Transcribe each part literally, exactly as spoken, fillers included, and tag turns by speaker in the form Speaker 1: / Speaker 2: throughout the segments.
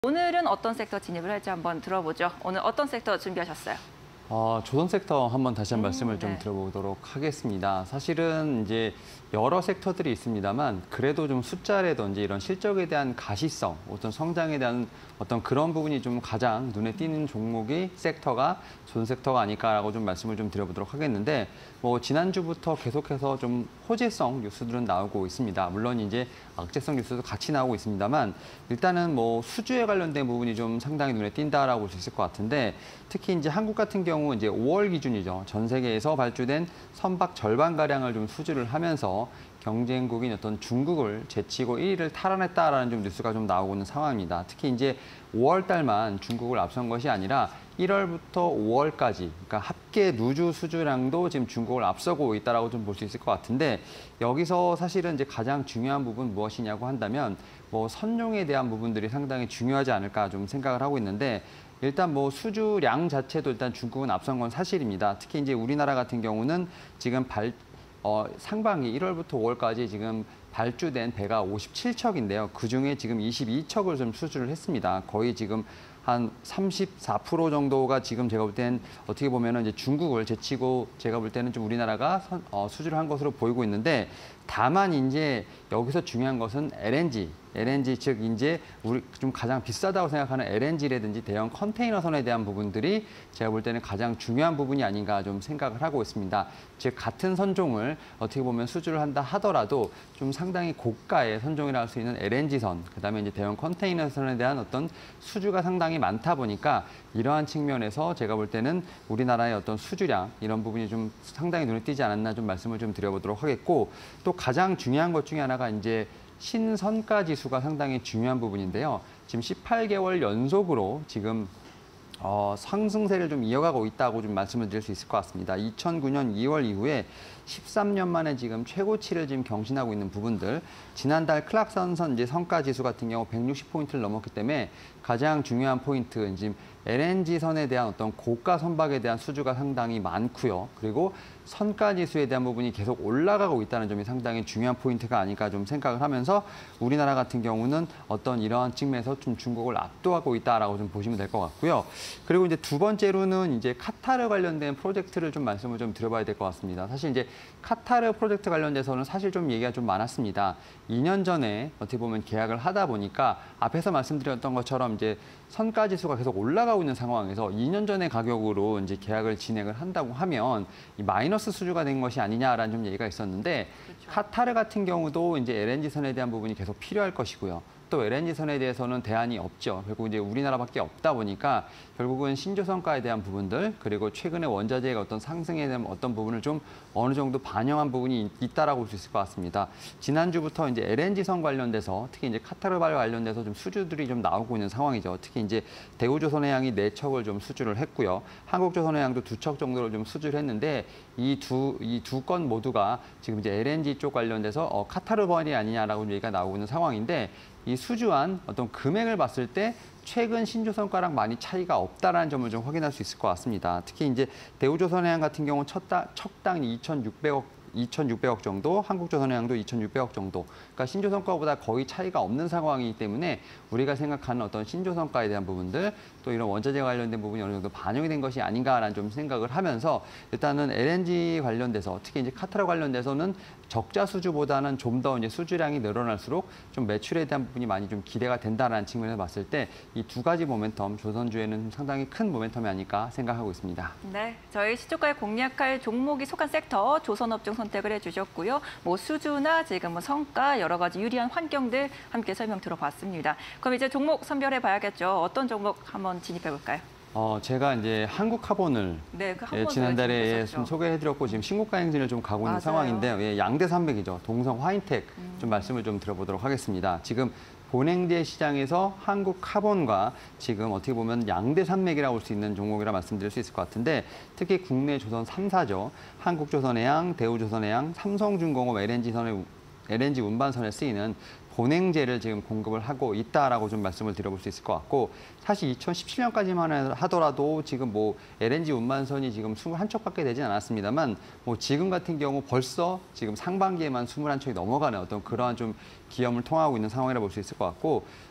Speaker 1: 오늘은 어떤 섹터 진입을 할지 한번 들어보죠. 오늘 어떤 섹터 준비하셨어요?
Speaker 2: 어, 조선 섹터 한번 다시 한
Speaker 1: 음,
Speaker 2: 말씀을 좀
Speaker 1: 네.
Speaker 2: 들어보도록 하겠습니다. 사실은 이제 여러 섹터들이 있습니다만 그래도 좀 숫자라든지 이런 실적에 대한 가시성, 어떤 성장에 대한 어떤 그런 부분이 좀 가장 눈에 띄는 종목이 섹터가 조선 섹터가 아닐까라고 좀 말씀을 좀 드려보도록 하겠는데 뭐 지난주부터 계속해서 좀 호재성 뉴스들은 나오고 있습니다. 물론 이제 악재성 뉴스도 같이 나오고 있습니다만 일단은 뭐 수주에 관련된 부분이 좀 상당히 눈에 띈다라고 볼 수 있을 것 같은데 특히 이제 한국 같은 경우 이제 오월 기준이죠. 전 세계에서 발주된 선박 절반 가량을 좀 수주를 하면서 경쟁국인 어떤 중국을 제치고 일 위를 탈환했다라는 좀 뉴스가 좀 나오고 있는 상황입니다. 특히 이제 오월 달만 중국을 앞선 것이 아니라 일월부터 오월까지, 그러니까 합계 누주 수주량도 지금 중국을 앞서고 있다라고 좀 볼 수 있을 것 같은데 여기서 사실은 이제 가장 중요한 부분 무엇이냐고 한다면 뭐 선용에 대한 부분들이 상당히 중요하지 않을까 좀 생각을 하고 있는데. 일단 뭐 수주량 자체도 일단 중국은 앞선 건 사실입니다. 특히 이제 우리나라 같은 경우는 지금 발 어, 상반기 일월부터 오월까지 지금 발주된 배가 오십칠 척인데요. 그중에 지금 이십이 척을 좀 수주를 했습니다. 거의 지금 한 삼십사 퍼센트 정도가 지금 제가 볼 때는 어떻게 보면은 이제 중국을 제치고 제가 볼 때는 좀 우리나라가 선, 어, 수주를 한 것으로 보이고 있는데 다만 이제 여기서 중요한 것은 엘엔지, 엘엔지 즉 이제 우리 좀 가장 비싸다고 생각하는 엘엔지라든지 대형 컨테이너선에 대한 부분들이 제가 볼 때는 가장 중요한 부분이 아닌가 좀 생각을 하고 있습니다. 즉 같은 선종을 어떻게 보면 수주를 한다 하더라도 좀 상당히 고가의 선종이라 할 수 있는 엘엔지선, 그다음에 이제 대형 컨테이너선에 대한 어떤 수주가 상당히 많다 보니까 이러한 측면에서 제가 볼 때는 우리나라의 어떤 수주량 이런 부분이 좀 상당히 눈에 띄지 않았나 좀 말씀을 좀 드려보도록 하겠고 또 가장 중요한 것 중에 하나가 이제 신선가 지수가 상당히 중요한 부분인데요. 지금 십팔 개월 연속으로 지금 어, 상승세를 좀 이어가고 있다고 좀 말씀을 드릴 수 있을 것 같습니다. 이천구 년 이월 이후에 십삼 년 만에 지금 최고치를 지금 경신하고 있는 부분들. 지난달 클락선선 이제 성가 지수 같은 경우 백육십 포인트를 넘었기 때문에 가장 중요한 포인트 지금 엘엔지 선에 대한 어떤 고가 선박에 대한 수주가 상당히 많고요. 그리고 선가 지수에 대한 부분이 계속 올라가고 있다는 점이 상당히 중요한 포인트가 아닐까 좀 생각을 하면서 우리나라 같은 경우는 어떤 이러한 측면에서 좀 중국을 압도하고 있다라고 좀 보시면 될 것 같고요. 그리고 이제 두 번째로는 이제 카타르 관련된 프로젝트를 좀 말씀을 좀 드려봐야 될 것 같습니다. 사실 이제 카타르 프로젝트 관련돼서는 사실 좀 얘기가 좀 많았습니다. 이 년 전에 어떻게 보면 계약을 하다 보니까 앞에서 말씀드렸던 것처럼 이제 선가 지수가 계속 올라가고 있는 상황에서 이 년 전의 가격으로 이제 계약을 진행을 한다고 하면 이 마이너스 수주가 된 것이 아니냐라는 좀 얘기가 있었는데 그렇죠. 카타르 같은 경우도 이제 엘엔지 선에 대한 부분이 계속 필요할 것이고요. 또 엘엔지 선에 대해서는 대안이 없죠. 결국 이제 우리나라밖에 없다 보니까 결국은 신조선가에 대한 부분들 그리고 최근에 원자재의 어떤 상승에 대한 어떤 부분을 좀 어느 정도 반영한 부분이 있다라고 볼 수 있을 것 같습니다. 지난주부터 이제 엘엔지선 관련돼서 특히 이제 카타르발 관련돼서 좀 수주들이 좀 나오고 있는 상황이죠. 특히 이제 대우조선해양이 네 척을 좀 수주를 했고요. 한국조선해양도 두 척 정도를 좀 수주를 했는데 이 두 이 두 건 모두가 지금 이제 엘엔지 쪽 관련돼서 어, 카타르발이 아니냐라고 얘기가 나오고 있는 상황인데 이 수주한 어떤 금액을 봤을 때 최근 신조선가랑 많이 차이가 없다라는 점을 좀 확인할 수 있을 것 같습니다. 특히 이제 대우조선해양 같은 경우 척당, 척당 이천육백억 이천육백억 정도, 한국조선해양도 이천육백억 정도. 그러니까 신조선가보다 거의 차이가 없는 상황이기 때문에 우리가 생각하는 어떤 신조선가에 대한 부분들, 또 이런 원자재 관련된 부분이 어느 정도 반영이 된 것이 아닌가라는 좀 생각을 하면서 일단은 엘엔지 관련돼서 특히 이제 카타르 관련돼서는 적자 수주보다는 좀 더 이제 수주량이 늘어날수록 좀 매출에 대한 부분이 많이 좀 기대가 된다라는 측면에서 봤을 때 이 두 가지 모멘텀, 조선주에는 상당히 큰 모멘텀이 아닐까 생각하고 있습니다.
Speaker 1: 네, 저희 시초가에 공략할 종목이 속한 섹터 조선업종 선택을 해주셨고요. 뭐 수주나 지금 뭐 성과 여러 가지 유리한 환경들 함께 설명 들어봤습니다. 그럼 이제 종목 선별해 봐야겠죠. 어떤 종목 한번 진입해 볼까요?
Speaker 2: 어, 제가 이제 한국카본을
Speaker 1: 네, 그
Speaker 2: 예, 지난달에 좀 소개해드렸고 지금 신고가 행진을 좀 가고 있는
Speaker 1: 맞아요.
Speaker 2: 상황인데요. 예, 양대산맥이죠. 동성 화인텍
Speaker 1: 음.
Speaker 2: 좀 말씀을 좀 드려보도록 하겠습니다. 지금 본행제 시장에서 한국카본과 지금 어떻게 보면 양대산맥이라고 볼 수 있는 종목이라 말씀드릴 수 있을 것 같은데 특히 국내 조선 삼 사죠. 한국조선해양, 대우조선해양, 삼성중공업 엘엔지선의 엘엔지 운반선에 쓰이는 본행제를 지금 공급을 하고 있다라고 좀 말씀을 드려볼 수 있을 것 같고 사실 이천십칠 년까지만 하더라도 지금 뭐 엘엔지 운반선이 지금 이십일 척밖에 되진 않았습니다만 뭐 지금 같은 경우 벌써 지금 상반기에만 이십일 척이 넘어가는 어떤 그러한 좀 기염을 통하고 있는 상황이라 볼 수 있을 것 같고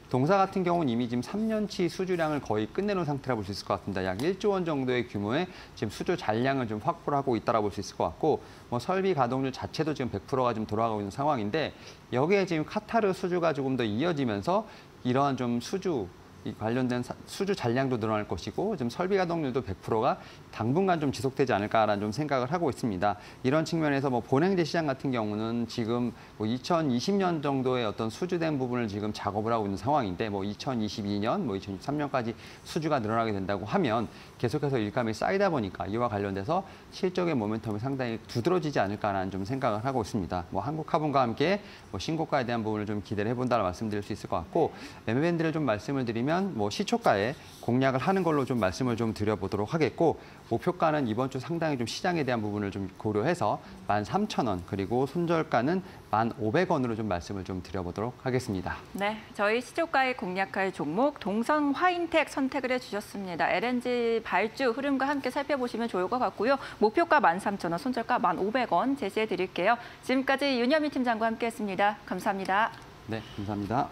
Speaker 2: 동사 같은 경우는 이미 지금 삼 년치 수주량을 거의 끝내놓은 상태라 볼 수 있을 것 같습니다. 약 일조 원 정도의 규모의 지금 수주 잔량을 좀 확보를 하고 있다라 볼 수 있을 것 같고, 뭐 설비 가동률 자체도 지금 백 퍼센트가 좀 돌아가고 있는 상황인데, 여기에 지금 카타르 수주가 조금 더 이어지면서 이러한 좀 수주 이 관련된 사- 수주 잔량도 늘어날 것이고, 좀 설비 가동률도 백 퍼센트가 당분간 좀 지속되지 않을까라는 좀 생각을 하고 있습니다. 이런 측면에서 뭐 본행제 시장 같은 경우는 지금 뭐 이천이십 년 정도의 어떤 수주된 부분을 지금 작업을 하고 있는 상황인데, 뭐 이천이십이 년, 뭐 이천이십삼 년까지 수주가 늘어나게 된다고 하면 계속해서 일감이 쌓이다 보니까 이와 관련돼서 실적의 모멘텀이 상당히 두드러지지 않을까라는 좀 생각을 하고 있습니다. 뭐 한국화분과 함께 뭐 신고가에 대한 부분을 좀 기대를 해본다라 말씀드릴 수 있을 것 같고, 엠엠밴드를 좀 말씀을 드리면 뭐 시초가에 공략을 하는 걸로 좀 말씀을 좀 드려보도록 하겠고, 목표가는 이번 주 상당히 좀 시장에 대한 부분을 좀 고려해서 만 삼천 원, 그리고 손절가는 만 오백 원으로 좀 말씀을 좀 드려보도록 하겠습니다.
Speaker 1: 네, 저희 시초가에 공략할 종목 동성 화인텍 선택을 해주셨습니다. 엘엔지 발주 흐름과 함께 살펴보시면 좋을 것 같고요. 목표가 만 삼천 원, 손절가 만 오백 원 제시해 드릴게요. 지금까지 윤여미 팀장과 함께했습니다. 감사합니다.
Speaker 2: 네, 감사합니다.